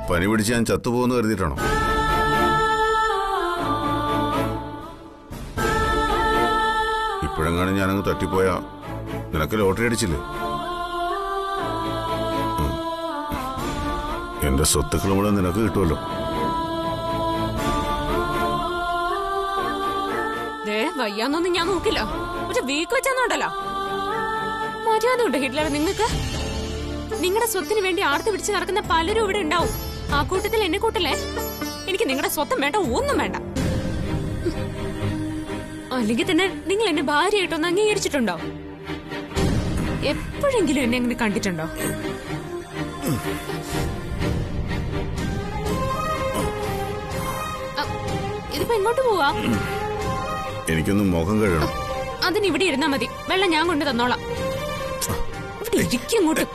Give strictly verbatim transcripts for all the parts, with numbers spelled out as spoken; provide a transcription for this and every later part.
പനി പിടിച്ച് ഞാൻ ചത്തുപോകുന്നു കരുതിയിട്ടാണോ? ഇപ്പോഴെങ്ങാനും ഞാനങ്ങ് തട്ടിപ്പോയാ നിനക്ക് ലോട്ടറി അടിച്ചില്ലേ? എന്റെ സ്വത്തുക്കളും കൂടെ നിനക്ക് കിട്ടുമല്ലോ. വയ്യാന്നൊന്നും ഞാൻ നോക്കില്ല. പക്ഷെ വീക്ക് വെച്ചാന്നോണ്ടല്ലോ മര്യാദ ഉണ്ട് ഹിറ്റ്ലർ നിങ്ങൾക്ക്. നിങ്ങളുടെ സ്വത്തിന് വേണ്ടി ആർത്തി പിടിച്ച് നടക്കുന്ന പലരും ഇവിടെ ഉണ്ടാവും. ആ കൂട്ടത്തിൽ എന്നെ കൂട്ടല്ലേ? എനിക്ക് നിങ്ങളുടെ സ്വത്തം വേണ്ട, ഒന്നും വേണ്ട. അല്ലെങ്കിൽ തന്നെ നിങ്ങൾ എന്നെ ഭാര്യയായിട്ടൊന്ന് അംഗീകരിച്ചിട്ടുണ്ടോ? എപ്പോഴെങ്കിലും എന്നെ അങ്ങനെ കണ്ടിട്ടുണ്ടോ? ഇതിപ്പോ എങ്ങോട്ട് പോവാ? എനിക്കൊന്നും മുഖം കഴുകണം. അതിന് ഇവിടെ ഇരുന്നാ മതി. വെള്ളം ഞാൻ കൊണ്ട് തന്നോളാം. ഇവിടെ ഇരിക്കും ഇങ്ങോട്ട്.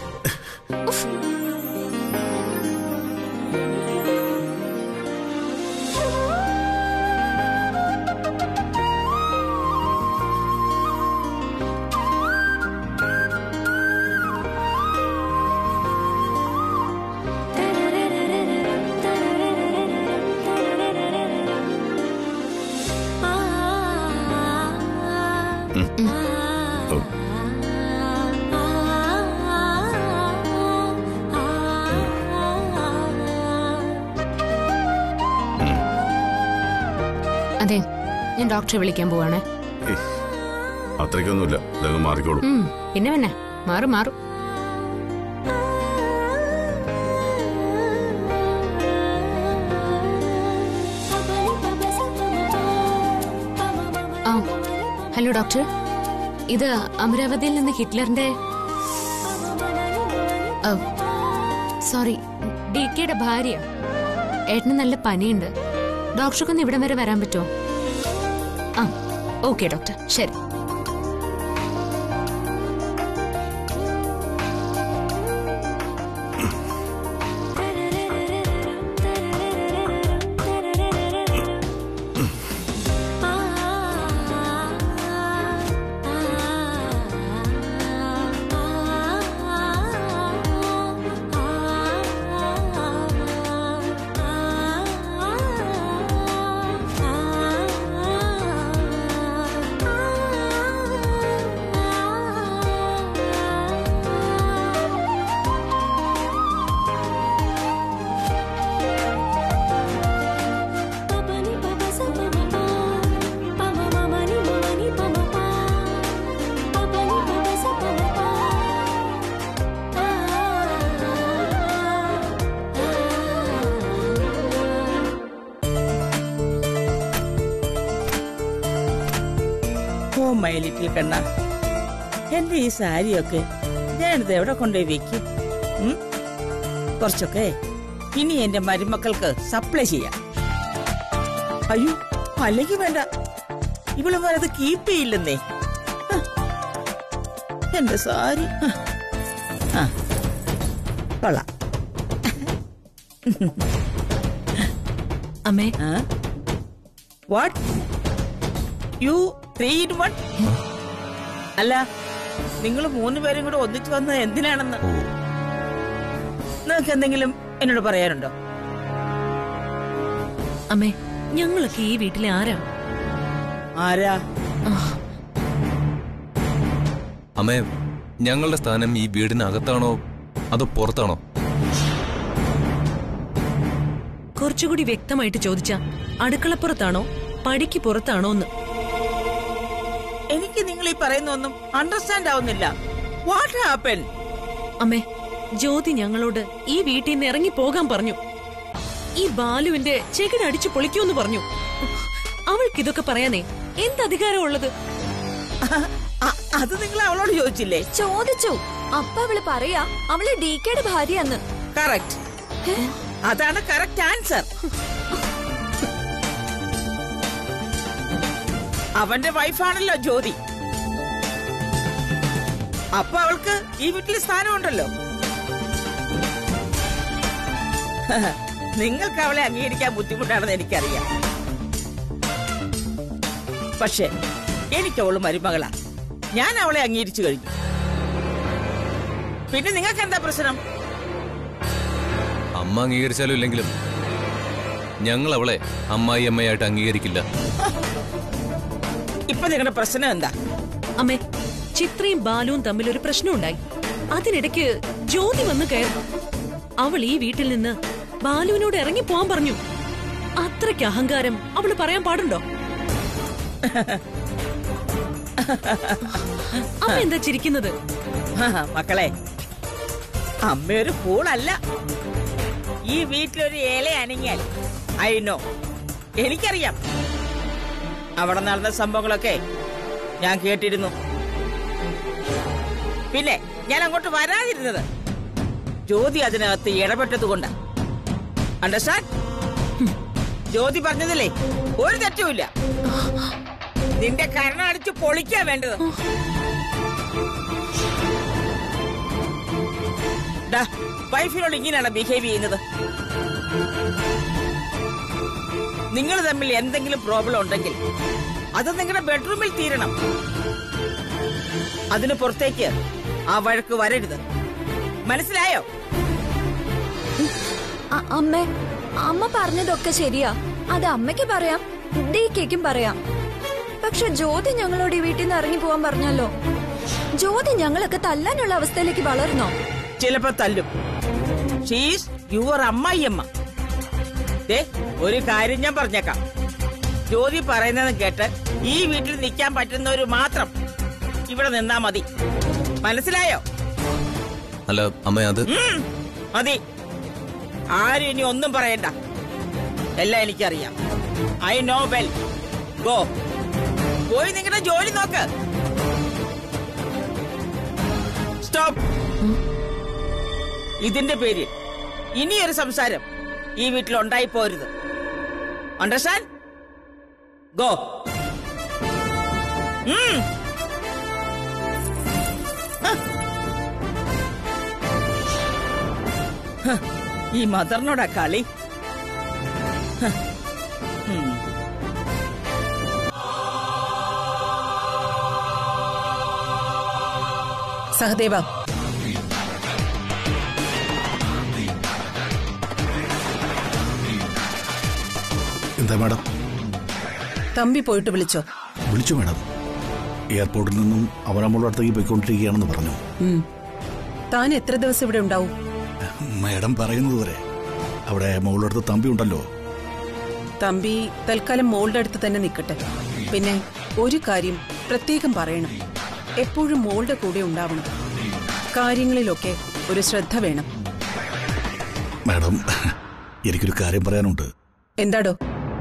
അതെ, ഞാൻ ഡോക്ടറെ വിളിക്കാൻ പോവാണേ. അത്രയ്ക്കൊന്നുമില്ല, മാറിക്കോളൂ. പിന്നെ പിന്നെ മാറും മാറും. ആ ഹലോ ഡോക്ടർ, ഇത് അമരാവതിയിൽ നിന്ന് ഹിറ്റ്ലറിന്റെ സോറി ഡി കെയുടെ ഭാര്യ. ഏട്ടന് നല്ല പനിയുണ്ട്. ഡോക്ടർക്കൊന്ന് ഇവിടം വരെ വരാൻ പറ്റുമോ? ആ ഓക്കെ ഡോക്ടർ, ശരി. മൈ ലിറ്റിൽ കണ്ണ, എന്റെ ഈ സാരിയൊക്കെ ഞാനിത് എവിടെ കൊണ്ടുപോയി വെക്കും? കുറച്ചൊക്കെ ഇനി എന്റെ മരുമക്കൾക്ക് സപ്ലൈ ചെയ്യാം. അയ്യോ, അല്ലെങ്കിൽ വേണ്ട, ഇവള് വേറത് കീപ്പ് ചെയ്യില്ലെന്നേ. എന്റെ സാരി ആ കൊള്ളാം. അമ്മേ, what you three in one? അല്ല, നിങ്ങൾ മൂന്നുപേരും കൂടെ ഒന്നിച്ചു വന്നത് എന്തിനാണെന്ന് നിങ്ങൾക്ക് എന്തെങ്കിലും എന്നോട് പറയാനുണ്ടോ? അമ്മേ, ഞങ്ങളൊക്കെ ഈ വീട്ടിലെ ആരാ? ആരാ? അമ്മേ, ഞങ്ങളുടെ സ്ഥാനം ഈ വീടിനകത്താണോ അതോ പുറത്താണോ? കുറച്ചുകൂടി വ്യക്തമായിട്ട് ചോദിച്ചാ, അടുക്കളപ്പുറത്താണോ പടിക്ക് പുറത്താണോ എന്ന്. എനിക്ക് നിങ്ങൾ ഈ പറയുന്ന ഒന്നും അണ്ടർസ്റ്റാൻഡ് ആവുന്നില്ല. What happen? അമ്മേ, ജ്യോതി ഞങ്ങളോട് ഈ വീട്ടിൽ നിന്ന് ഇറങ്ങി പോകാൻ പറഞ്ഞു. ഈ ബാലുവിന്റെ ചെകിടടിച്ചു പൊളിക്കൂന്ന് പറഞ്ഞു. അവൾക്ക് ഇതൊക്കെ പറയാനേ എന്ത് അധികാരമുള്ളത്? അത് നിങ്ങൾ അവളോട് ചോദിച്ചില്ലേ? ചോദിച്ചു. അപ്പ അവള് പറയാ അവള് ഡി കെയുടെ ഭാര്യയാന്ന്. കറക്റ്റ്, അതാണ് കറക്റ്റ് ആൻസർ. അവന്റെ വൈഫാണല്ലോ ജ്യോതി. അപ്പൊ അവൾക്ക് ഈ വീട്ടിൽ സ്ഥാനമുണ്ടല്ലോ. നിങ്ങൾക്ക് അവളെ അംഗീകരിക്കാൻ ബുദ്ധിമുട്ടാണെന്ന് എനിക്കറിയാം. പക്ഷെ എനിക്ക് അവള് മരുമകളാ. ഞാൻ അവളെ അംഗീകരിച്ചു കഴിഞ്ഞു. പിന്നെ നിങ്ങൾക്ക് എന്താ പ്രശ്നം? അമ്മ അംഗീകരിച്ചാലും ഇല്ലെങ്കിലും ഞങ്ങൾ അവളെ അമ്മായി അമ്മയായിട്ട് അംഗീകരിക്കില്ല. ഇപ്പൊ നിങ്ങളുടെ പ്രശ്നം എന്താ? അമ്മേ, ചിത്രയും ബാലുവും തമ്മിൽ ഒരു പ്രശ്നം ഉണ്ടായി. അതിനിടയ്ക്ക് ജ്യോതി വന്ന് കയറി. അവൾ ഈ വീട്ടിൽ നിന്ന് ബാലുവിനോട് ഇറങ്ങി പോവാൻ പറഞ്ഞു. അത്രയ്ക്ക് അഹങ്കാരം അവള് പറയാൻ പാടുണ്ടോ? അമ്മ എന്താ ചിരിക്കുന്നത്? മക്കളെ, അമ്മയൊരു പൂളല്ല. ഈ വീട്ടിലൊരു ഏല അനങ്ങിയാൽ അയിനോ എനിക്കറിയാം. അവിടെ നടന്ന സംഭവങ്ങളൊക്കെ ഞാൻ കേട്ടിരുന്നു. പിന്നെ ഞാൻ അങ്ങോട്ട് വരാതിരുന്നത് ജ്യോതി അതിനകത്ത് ഇടപെട്ടത് കൊണ്ടാ. അണ്ടർസ്റ്റാൻഡ്? ജ്യോതി പറഞ്ഞതില്ലേ ഒരു തെറ്റുമില്ല. നിന്റെ കരണം അടിച്ച് പൊളിക്കാ വേണ്ടത്. വൈഫിനോട് ഇങ്ങനെയാണ് ബിഹേവ് ചെയ്യുന്നത്. നിങ്ങൾ തമ്മിൽ എന്തെങ്കിലും പ്രോബ്ലം ഉണ്ടെങ്കിൽ അത് നിങ്ങളുടെ ബെഡ്റൂമിൽ തീരണം. അതിന് പുറത്തേക്ക് ആ വഴക്ക് വരരുത്. മനസ്സിലായോ? അമ്മ അമ്മ പറഞ്ഞതൊക്കെ ശരിയാ. അത് അമ്മയ്ക്ക് പറയാം, ഡീക്കും പറയാം. പക്ഷെ ജ്യോതി ഞങ്ങളോട് ഈ വീട്ടിൽ നിന്ന് ഇറങ്ങി പോവാൻ പറഞ്ഞല്ലോ. ജ്യോതി ഞങ്ങളൊക്കെ തല്ലാനുള്ള അവസ്ഥയിലേക്ക് വളർന്നോ? ചിലപ്പോ തല്ലും. ഷീസ് യുവർ അമ്മായിയമ്മ. ഒരു കാര്യം ഞാൻ പറഞ്ഞേക്കാം. ജ്യോതി പറയുന്നത് കേട്ട് ഈ വീട്ടിൽ നിൽക്കാൻ പറ്റുന്നവര് മാത്രം ഇവിടെ നിന്നാ മതി. മനസ്സിലായോ? അല്ല അമ്മ, അത് മതി. ആരും ഇനി ഒന്നും പറയണ്ട. എല്ലാം എനിക്കറിയാം. I know well. ഗോ, പോയി നിങ്ങളുടെ ജോലി നോക്ക്. സ്റ്റോപ്പ്. ഇതിന്റെ പേരിൽ ഇനിയൊരു സംസാരം ഈ വീട്ടിൽ ഉണ്ടായി പോരുത്. അണ്ടർസ്റ്റാൻഡ്? ഗോ. ഈ മദറിനോടാ കളി. സഹദേവ, എന്താ മാഡം? തമ്പി പോയിട്ട് വിളിച്ചോ? വിളിച്ചു മാഡം. എയർപോർട്ടിൽ നിന്നും അവർ നമ്മളുടെ അടുത്തേക്ക് പോയിക്കൊണ്ടിരിക്കുകയാണെന്ന് പറഞ്ഞു. താൻ എത്ര ദിവസം ഇവിടെ ഉണ്ടാവും? മാഡം പറയുന്നത് വരെ. അവിടെ മോളുടെ അടുത്ത് തമ്പി ഉണ്ടല്ലോ. തമ്പി തൽക്കാലം മോളുടെ അടുത്ത് തന്നെ നിൽക്കട്ടെ. പിന്നെ ഒരു കാര്യം പ്രത്യേകം പറയണം, എപ്പോഴും മോളുടെ കൂടെ ഉണ്ടാവണം. കാര്യങ്ങളിലൊക്കെ ഒരു ശ്രദ്ധ വേണം. മാഡം, എനിക്കൊരു കാര്യം പറയാനുണ്ട്. എന്താടോ?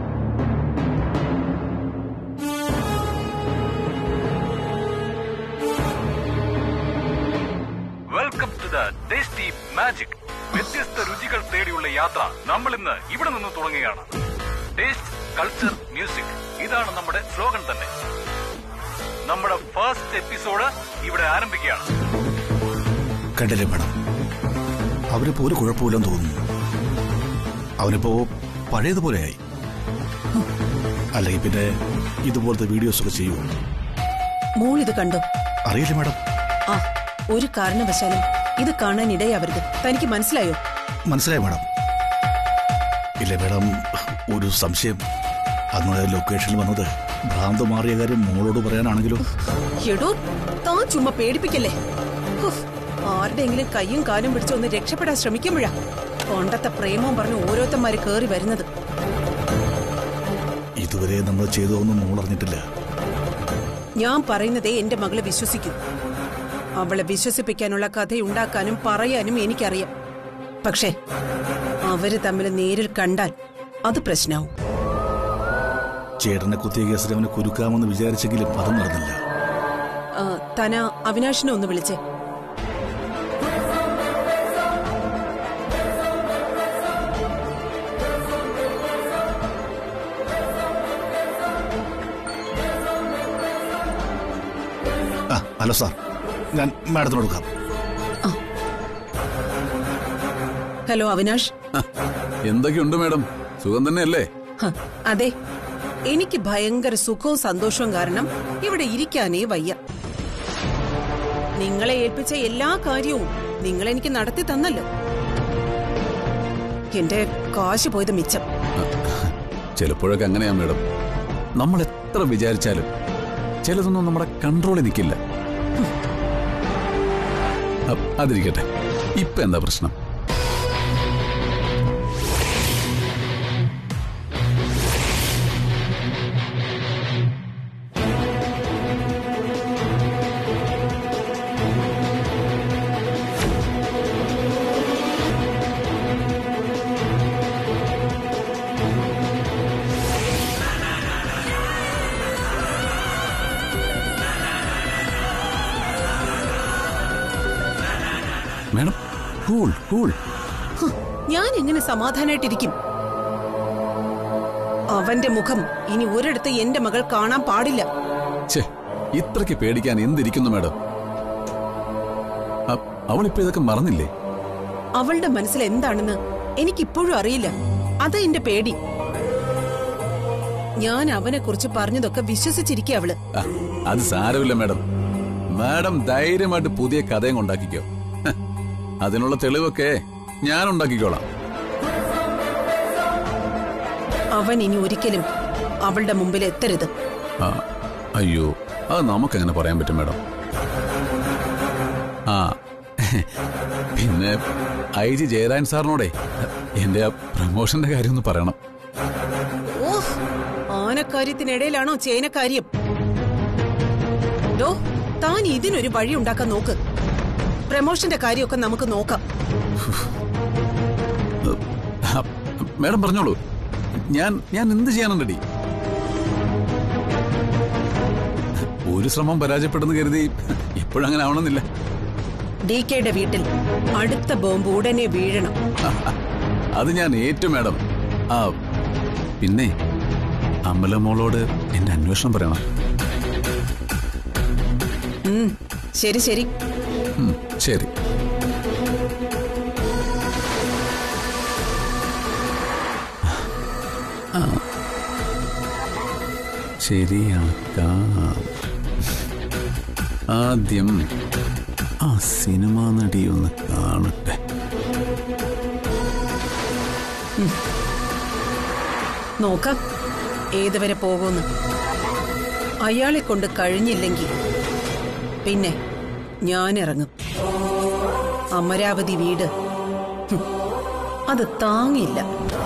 Welcome to the tasty magic. വ്യത്യസ്ത രുചികൾ തേടിയുള്ള യാത്ര നമ്മൾ ഇന്ന് ഇവിടെ നിന്ന് തുടങ്ങുകയാണ്. ടേസ്റ്റ്, കൾച്ചർ, മ്യൂസിക്, ഇതാണ് നമ്മുടെ സ്ലോഗൻ തന്നെ. നമ്മുടെ ഫസ്റ്റ് എപ്പിസോഡ് ഇവിടെ ആരംഭിക്കുകയാണ്. കണ്ടില്ലേ മാഡം, അവരിപ്പോ ഒരു കുഴപ്പമില്ലെന്ന് തോന്നുന്നു. അവനിപ്പോ പഴയതുപോലെയായി. അല്ലെങ്കിൽ പിന്നെ ഇതുപോലത്തെ വീഡിയോസ് ഒക്കെ ചെയ്യൂ. മോൾ ഇത് കണ്ടോ? അറിയില്ല മാഡം. ആ, ഒരു കാരണവശാലും ഇത് കാണാൻ ഇടയാവരുത്. തനിക്ക് മനസ്സിലായോ? മനസ്സിലായി മാഡം. ഇല്ലേ മാഡം, ഒരു സംശയം. അന്ന് ലൊക്കേഷനിൽ വന്നത് ഭ്രാന്ത് മാറിയ കാര്യം മോളോട് പറയാനാണെങ്കിലോ? എടോ, താൻ ചുമ്മാ പേടിപ്പിക്കല്ലേ. ആരുടെയെങ്കിലും കയ്യും കാലും പിടിച്ച് ഒന്ന് രക്ഷപ്പെടാൻ ശ്രമിക്കുമ്പോഴാ കൊണ്ടത്തെ പ്രേമവും പറഞ്ഞ് ഓരോരുത്തന്മാര് കേറി വരുന്നത്. ഇതുവരെ നമ്മൾ ചെയ്തതൊന്നും മോളറിഞ്ഞിട്ടില്ല. ഞാൻ പറയുന്നതേ എന്റെ മകളെ വിശ്വസിക്കൂ. അവളെ വിശ്വസിപ്പിക്കാനുള്ള കഥയുണ്ടാക്കാനും പറയാനും എനിക്കറിയാം. പക്ഷേ അവര് തമ്മിൽ നേരിൽ കണ്ടാൽ അത് പ്രശ്നമാവും. ചേട്ടനെ കുത്തിയ കേസിൽ അവനെ കുരുക്കാമെന്ന് വിചാരിച്ചെങ്കിലും അത് നടന്നില്ല. തന അവിനാശിനെ ഒന്ന് വിളിച്ചേ. ഹലോ സാർ, ഞാൻ മാഡത്തിനോട് കൊടുക്കാം. ഹലോ അവിനാഷ്. എന്തൊക്കെയുണ്ട് മാഡം, സുഖം തന്നെയല്ലേ? അതെ, എനിക്ക് ഭയങ്കര സുഖവും സന്തോഷവും കാരണം ഇവിടെ ഇരിക്കാനേ വയ്യ. നിങ്ങളെ ഏൽപ്പിച്ച എല്ലാ കാര്യവും നിങ്ങളെനിക്ക് നടത്തി തന്നല്ലോ. എന്റെ കാശ് പോയത് മിച്ചം. ചിലപ്പോഴൊക്കെ അങ്ങനെയാ മേഡം. നമ്മൾ എത്ര വിചാരിച്ചാലും ചിലതൊന്നും നമ്മുടെ കൺട്രോളിൽ നിൽക്കില്ല. അതിരിക്കട്ടെ, ഇപ്പൊ എന്താ പ്രശ്നം? Madam, cool cool. ഞാൻ എങ്ങനെ സമാധാനായിട്ടിരിക്കും? അവന്റെ മുഖം ഇനി ഒരിടത്ത് എന്റെ മകൾ കാണാൻ പാടില്ല. ഛേ, ഇത്രയ്ക്ക് പേടിക്കാൻ എന്തിരിക്കുന്നു മേഡം? അവളിപ്പോ ഇതൊക്കെ മറന്നില്ലേ? അവളുടെ മനസ്സിൽ എന്താണെന്ന് എനിക്കിപ്പോഴും അറിയില്ല. അതാ എന്റെ പേടി. ഞാൻ അവനെ കുറിച്ച് പറഞ്ഞതൊക്കെ വിശ്വസിച്ചിരിക്കുക അവള്. അത് സാരമില്ല മേഡം. മാഡം ധൈര്യമായിട്ട് പുതിയ കഥയും ഉണ്ടാക്കിക്കോ. അതിനുള്ള തെളിവൊക്കെ ഞാൻ ഉണ്ടാക്കിക്കോളാം. അവൻ ഇനി ഒരിക്കലും അവളുടെ മുമ്പിൽ എത്തരുത്. അയ്യോ, അത് നമുക്കെങ്ങനെ പറയാൻ പറ്റും മേഡം? ആ പിന്നെ ഐ ജി ജയരാജൻ സാറിനോടെ എന്റെ ആ പ്രമോഷന്റെ കാര്യം ഒന്ന് പറയണം. ഓഹ്, ആനക്കാര്യത്തിനിടയിലാണോ ചേനക്കാര്യം? ഡോ, താൻ ഇതിനൊരു വഴി ഉണ്ടാക്കാൻ നോക്ക്. പ്രമോഷന്റെ കാര്യമൊക്കെ നമുക്ക് നോക്കാം. മേഡം പറഞ്ഞോളൂ, ഞാൻ ഞാൻ എന്ത് ചെയ്യാനും റെഡി. ഒരു ശ്രമം പരാജയപ്പെടുന്നു കരുതി ഇപ്പോഴങ്ങനെ ആവണമെന്നില്ല. ഡി കെയുടെ വീട്ടിൽ അടുത്ത ബോംബ് ഉടനെ വീഴണം. അത് ഞാൻ ഏറ്റു മേഡം. ആ പിന്നെ അമല മോളോട് എന്റെ അന്വേഷണം പറയണം. ശരി ശരി ശരി. ശരിയാക്കാം. ആദ്യം ആ സിനിമാ നടി ഒന്ന് കാണട്ടെ. നോക്കാം ഏതുവരെ പോകുന്നു. അയാളെ കൊണ്ട് കഴിഞ്ഞില്ലെങ്കിൽ പിന്നെ ഞാനിറങ്ങും. അമരാവതി വീട് അത് താങ്ങില്ല.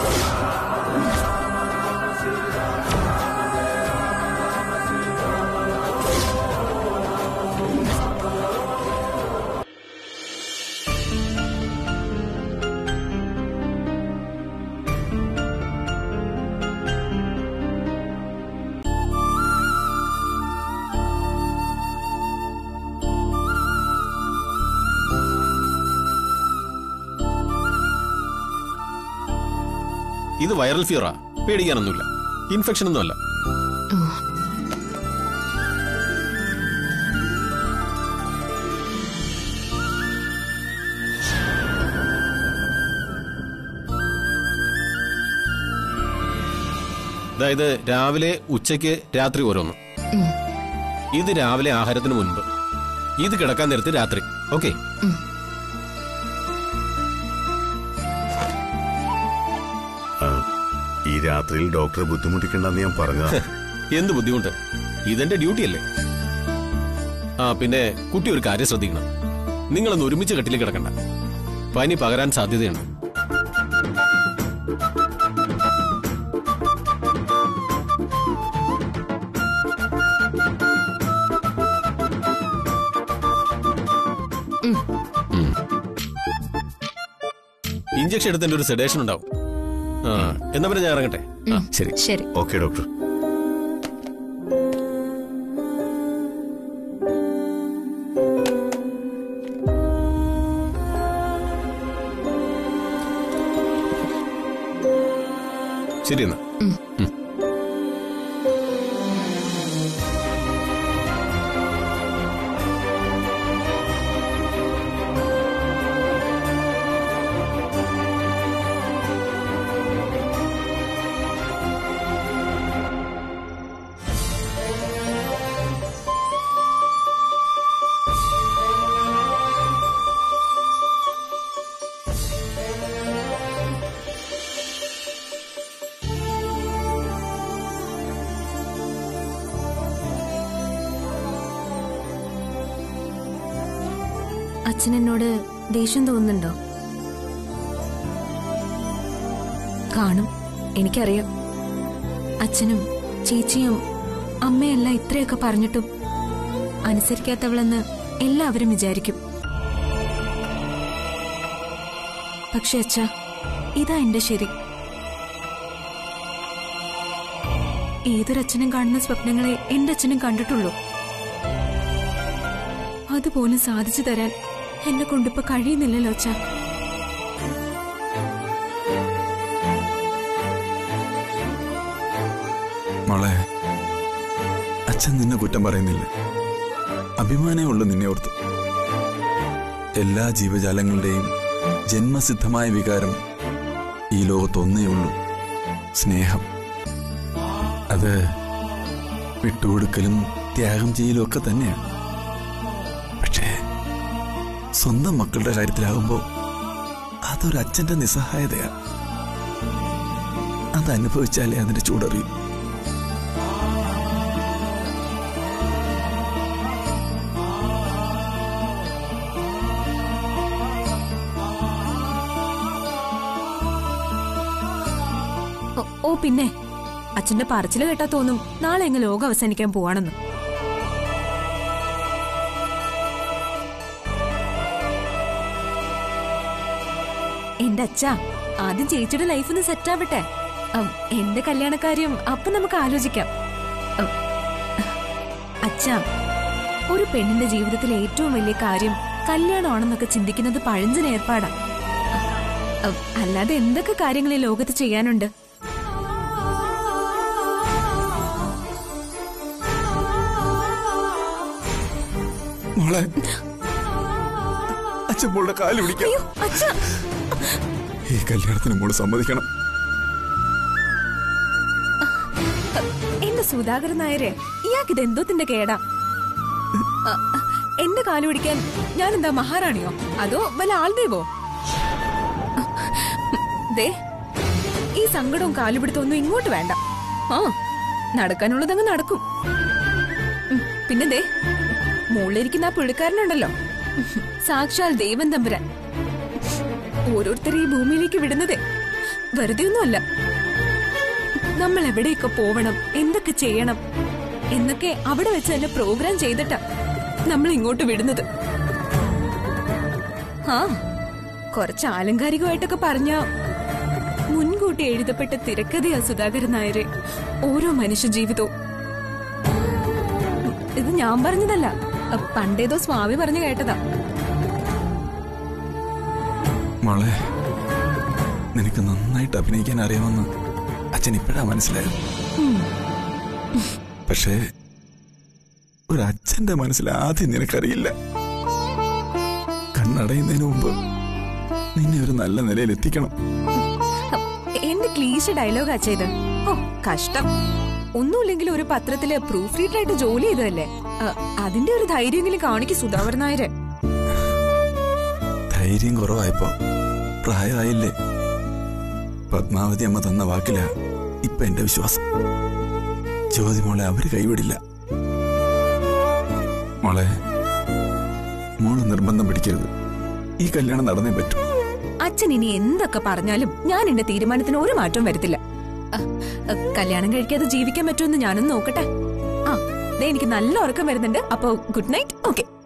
ഇത് വൈറൽ ഫീവറാ, പേടിക്കാനൊന്നുമില്ല. ഇൻഫെക്ഷൻ ഒന്നുമല്ല. അതായത് രാവിലെ, ഉച്ചയ്ക്ക്, രാത്രി ഓരോന്നും. ഇത് രാവിലെ ആഹാരത്തിന് മുൻപ്, ഇത് കിടക്കാൻ നേരത്ത് രാത്രി. ഓക്കെ? ഈ രാത്രിയിൽ ഡോക്ടറെ ബുദ്ധിമുട്ടിക്കണ്ടെന്ന് ഞാൻ പറഞ്ഞ. എന്ത് ബുദ്ധിമുട്ട്? ഇതെന്റെ ഡ്യൂട്ടി അല്ലേ. ആ പിന്നെ കുട്ടി ഒരു കാര്യം ശ്രദ്ധിക്കണം. നിങ്ങളൊന്ന് ഒരുമിച്ച് കട്ടിൽ കിടക്കണ്ട. പനി പകരാൻ സാധ്യതയുണ്ട്. ഇഞ്ചക്ഷൻ എടുത്തതിന്റെ ഒരു സെഡേഷൻ ഉണ്ടാവും. ആ എന്നാ പിന്നെ ഞാൻ ഇറങ്ങട്ടെ. ശരി ശരി. Okay doctor. ശരി എന്നാ. അച്ഛനെന്നോട് ദേഷ്യം തോന്നുന്നുണ്ടോ? കാണും, എനിക്കറിയാം. അച്ഛനും ചേച്ചിയും അമ്മയെല്ലാം ഇത്രയൊക്കെ പറഞ്ഞിട്ടും അനുസരിക്കാത്തവളെന്ന് എല്ലാവരും വിചാരിക്കും. പക്ഷെ അച്ഛാ, ഇതാ എന്റെ ശരി. ഏതൊരച്ഛനും കാണുന്ന സ്വപ്നങ്ങളെ എന്റെ അച്ഛനും കണ്ടിട്ടുള്ളൂ. അതുപോലും സാധിച്ചു തരാൻ എന്നെ കൊണ്ടിപ്പോ കഴിയുന്നില്ലല്ലോ അച്ഛാ. മോളെ, അച്ഛൻ നിന്നെ കുറ്റം പറയുന്നില്ല. അഭിമാനമേ ഉള്ളൂ നിന്നെ ഓർത്ത്. എല്ലാ ജീവജാലങ്ങളുടെയും ജന്മസിദ്ധമായ വികാരം ഈ ലോകത്തൊന്നേ ഉള്ളൂ, സ്നേഹം. അത് വിട്ടുകൊടുക്കലും ത്യാഗം ചെയ്യലും ഒക്കെ തന്നെയാണ്. പക്ഷേ സ്വന്തം മക്കളുടെ കാര്യത്തിലാകുമ്പോ അതൊരച്ഛന്റെ നിസ്സഹായതയാണ്. അതനുഭവിച്ചാലേ അതിന്റെ ചൂടറിയും. ഓ പിന്നെ അച്ഛന്റെ പറച്ചില് കേട്ടാ തോന്നും നാളെ എങ്ങ് ലോകം അവസാനിക്കാൻ പോവാണെന്ന്. എന്റെ അച്ഛാ, ആദ്യം ചേച്ചിയുടെ ലൈഫ് ഒന്ന് സെറ്റ് ആവട്ടെ. എന്റെ കല്യാണക്കാര്യം അപ്പൊ നമുക്ക് ആലോചിക്കാം. അച്ഛാ, ഒരു പെണ്ണിന്റെ ജീവിതത്തിലെ ഏറ്റവും വലിയ കാര്യം കല്യാണമാണെന്നൊക്കെ ചിന്തിക്കുന്നത് പഴഞ്ചൻ ഏർപ്പാടാ. അല്ലാതെ എന്തൊക്കെ കാര്യങ്ങൾ ഈ ലോകത്ത് ചെയ്യാനുണ്ട്? മോളെ, അച്ഛൻ മോളുടെ കാല് പിടിക്കാം. ഈ കല്യാണത്തിന് മോള് സമ്മതിക്കണം. എന്റെ സുധാകരൻ നായരെ, ഇയാൾക്ക് ഇതെന്തോത്തിന്റെ കേടാ? എന്റെ കാല് പിടിക്കാൻ ഞാൻ എന്താ മഹാറാണിയോ അതോ വല്ല ആൾദേവോ? ദേ, ഈ സങ്കടവും കാലുപിടുത്തമൊന്നും ഇങ്ങോട്ട് വേണ്ട. ആ, നടക്കാനുള്ളതങ്ങ് നടക്കും. പിന്നെ ദേ, മുകളിലിരിക്കുന്ന ആ പുള്ളിക്കാരനുണ്ടല്ലോ, സാക്ഷാൽ ദൈവം തമ്പുരാൻ. ഓരോരുത്തരെ ഈ ഭൂമിയിലേക്ക് വിടുന്നതേ വെറുതെ ഒന്നുമല്ല. നമ്മൾ എവിടെയൊക്കെ പോവണം, എന്തൊക്കെ ചെയ്യണം എന്നൊക്കെ അവിടെ വെച്ച് തന്നെ പ്രോഗ്രാം ചെയ്തിട്ടാ നമ്മൾ ഇങ്ങോട്ട് വിടുന്നത്. ആ, കുറച്ച് ആലങ്കാരികമായിട്ടൊക്കെ പറഞ്ഞ മുൻകൂട്ടി എഴുതപ്പെട്ട തിരക്കഥയാ സുധാകരൻ നായരെ ഓരോ മനുഷ്യ ജീവിതവും. ഇത് ഞാൻ പറഞ്ഞതല്ല, പണ്ടേതോ സ്വാമി പറഞ്ഞു കേട്ടതാ. മോളെ, നിനക്ക് നന്നായിട്ട് അഭിനയിക്കാൻ അറിയാമെന്ന് അച്ഛൻ ഇപ്പോഴാ മനസ്സിലായത്. പക്ഷേ ഒരു അച്ഛന്റെ മനസ്സിൽ ആദ്യം നിനക്കറിയില്ല. കണ്ണടയുന്നതിന് മുമ്പ് നിന്നെ ഒരു നല്ല നിലയിൽ എത്തിക്കണം. എന്റെ ക്ലീശ ഡയലോഗാ ചെയ്ത്. ഓ കഷ്ടം. ഒന്നുമില്ലെങ്കിൽ ഒരു പത്രത്തില് പ്രൂഫ് റീഡറായിട്ട് ജോലി ചെയ്തതല്ലേ, അതിന്റെ ഒരു ധൈര്യമെങ്കിലും കാണിക്ക് സുധാകരൻ നായരെ. ധൈര്യം കുറവായപ്പോ പ്രായമായില്ലേ? പത്മാവതി അമ്മ തന്ന വാക്കിലാ ഇപ്പൊ എന്റെ വിശ്വാസം. ജ്യോതി മോളെ അവര് കൈവിടില്ല. മോളെ, മോള് നിർബന്ധം പിടിക്കരുത്. ഈ കല്യാണം നടന്നേ പറ്റൂ. അച്ഛൻ ഇനി എന്തൊക്കെ പറഞ്ഞാലും ഞാൻ എന്റെ തീരുമാനത്തിന് ഒരു മാറ്റവും വരുത്തില്ല. കല്യാണം കഴിക്കാതെ ജീവിക്കാൻ പറ്റുമെന്ന് ഞാനൊന്ന് നോക്കട്ടെ. ആ, എനിക്ക് നല്ല ഉറക്കം വരുന്നുണ്ട്. അപ്പൊ ഗുഡ് നൈറ്റ്. ഓക്കെ.